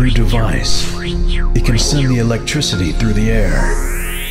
new device. It can send the electricity through the air.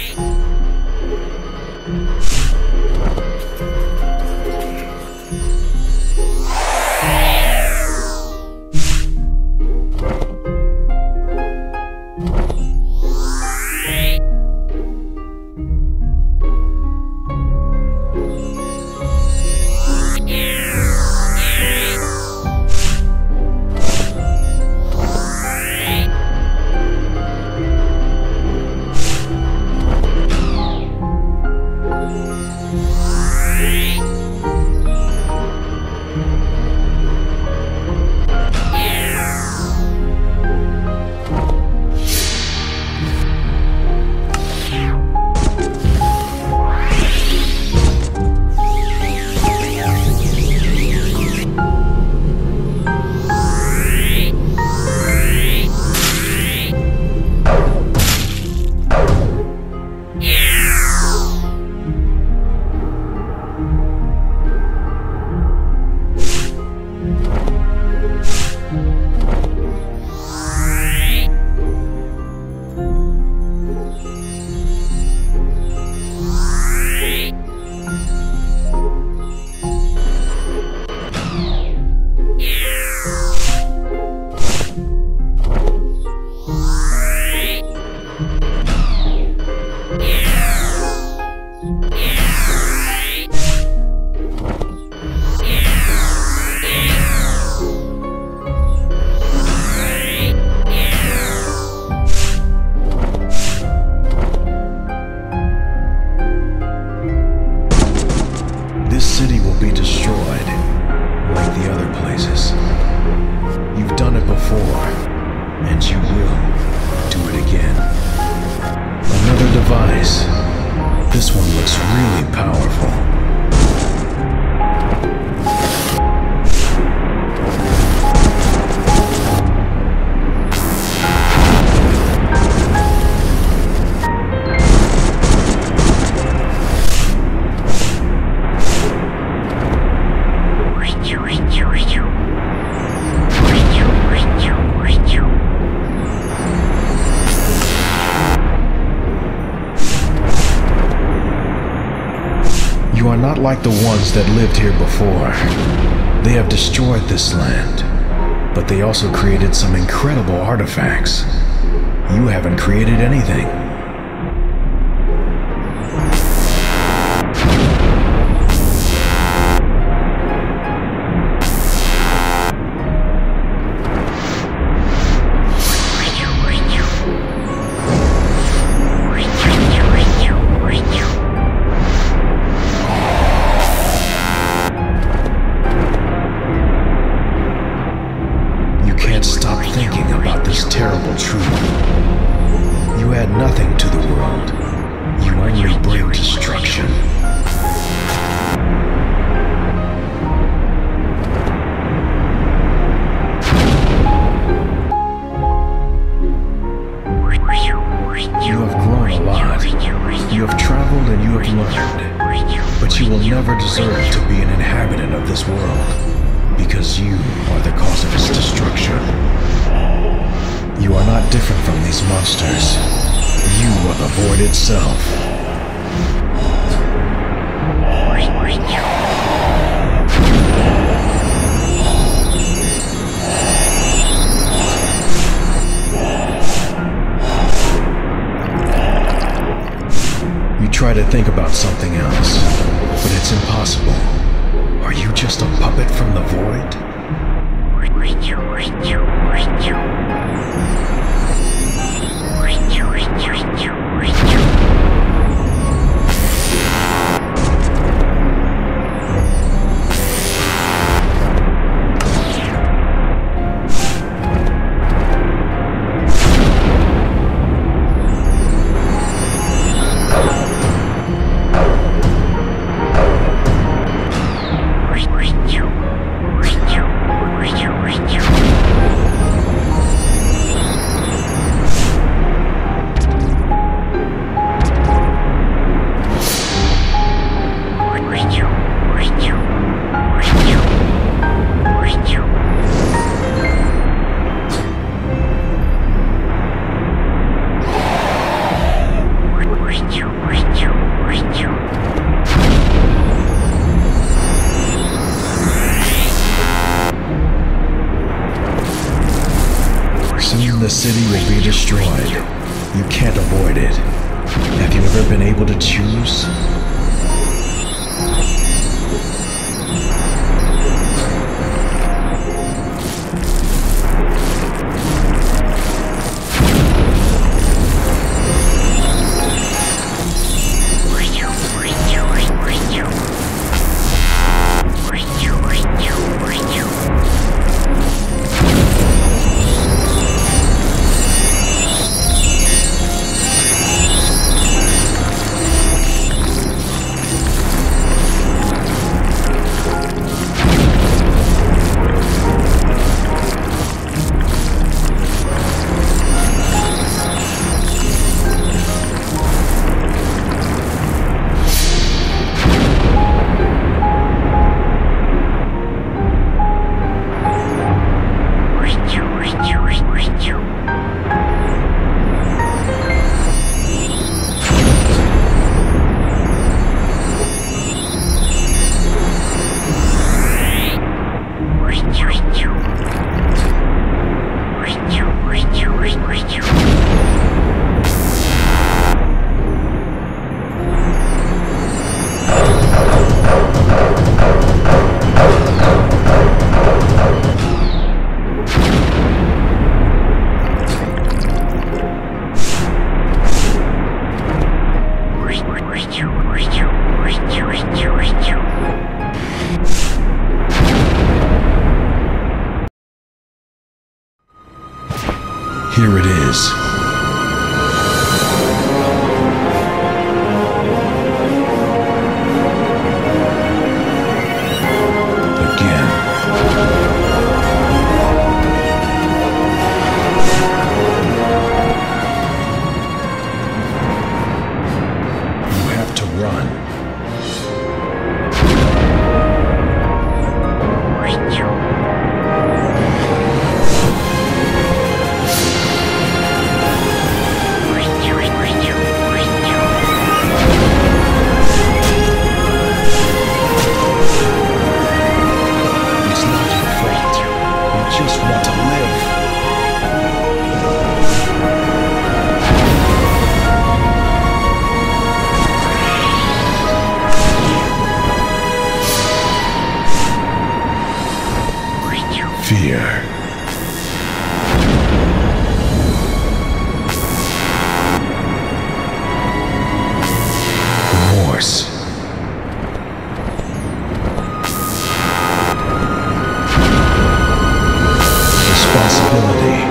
This one looks really powerful. You are not like the ones that lived here before. They have destroyed this land, but they also created some incredible artifacts. You haven't created anything. Stop thinking about this terrible truth. You add nothing to the world. You only bring destruction. You have grown a lot. You have traveled and you have learned. But you will never deserve to be an inhabitant of this world. Because you are the cause of its destruction. You are not different from these monsters. You are the void itself. You try to think about something else, but it's impossible. Are you just a puppet from the void? the city will be destroyed. You can't avoid it. Have you ever been able to choose? Here it is. Again. You have to run. Fear. Remorse. Responsibility.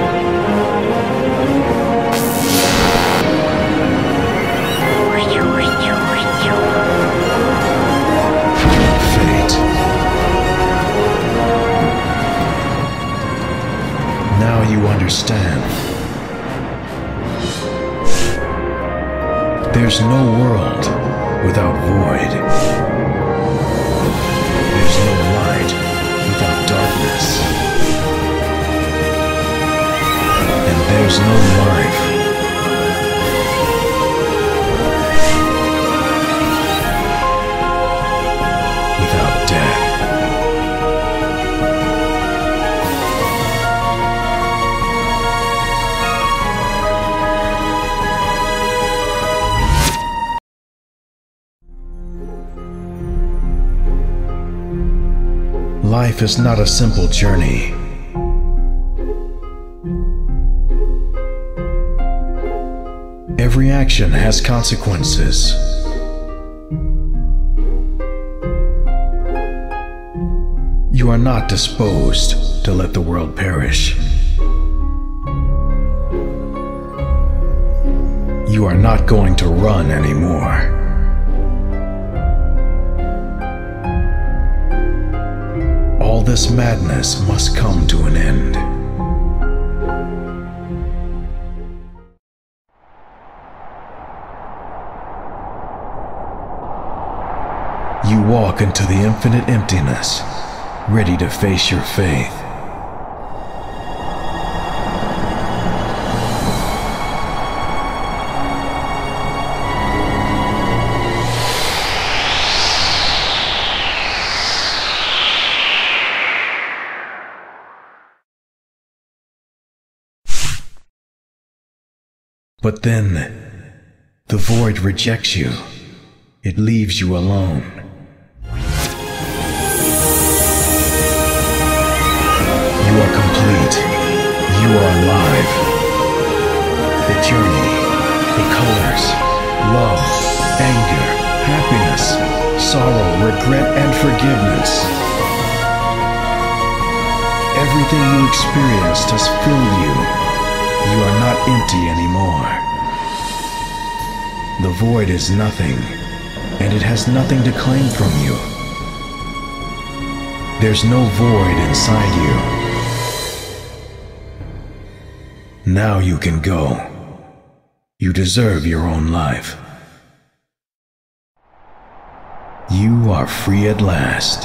Fate. Now you understand. There's no world without void. There's no light without darkness. And there's no life without death. Life is not a simple journey. Every action has consequences. You are not disposed to let the world perish. You are not going to run anymore. All this madness must come to an end. You walk into the infinite emptiness, ready to face your faith. But then, the void rejects you. It leaves you alone. You are complete. You are alive. The journey, the colors, love, anger, happiness, sorrow, regret, and forgiveness. Everything you experienced has filled you. You are not empty anymore. The void is nothing, and it has nothing to claim from you. There's no void inside you. Now you can go. You deserve your own life. You are free at last.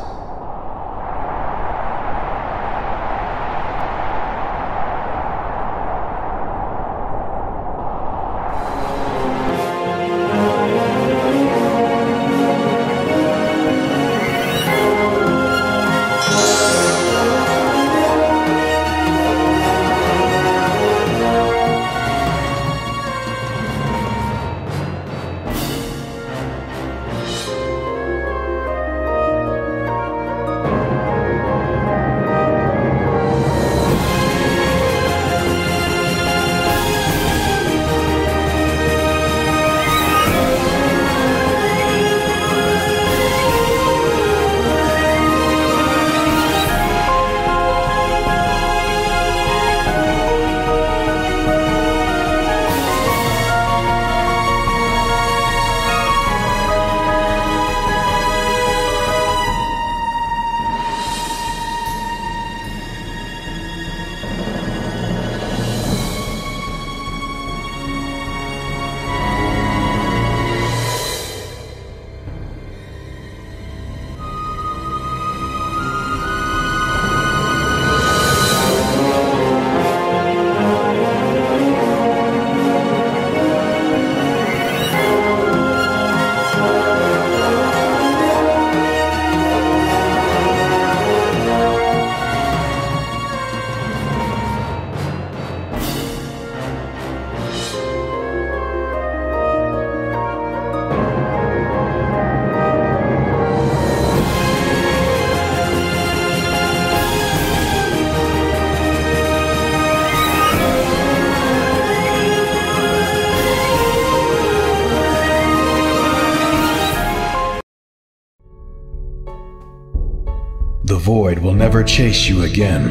The void will never chase you again.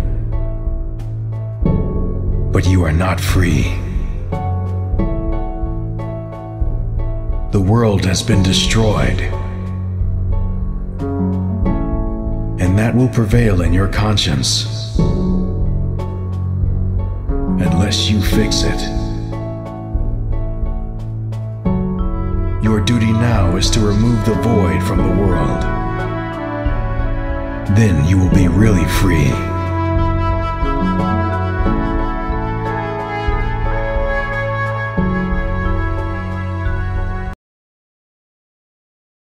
But you are not free. The world has been destroyed. And that will prevail in your conscience. Unless you fix it. Your duty now is to remove the void from the world. Then you will be really free.